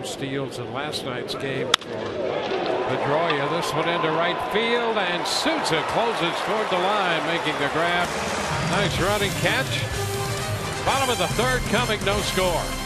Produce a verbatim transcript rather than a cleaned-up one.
some steals in last night's game for Pedroia. This one into right field, and Souza closes toward the line, making the grab. Nice running catch. Bottom of the third coming, no score.